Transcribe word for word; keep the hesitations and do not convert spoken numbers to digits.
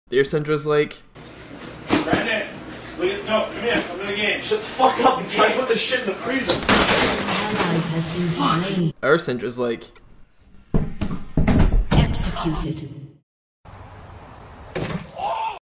Their Syndra's like... Brandon! Look at, no, come here, come to the game. Shut the fuck up and try to put this shit in the freezer. Ally has been slain. Our Syndra's like... Executed.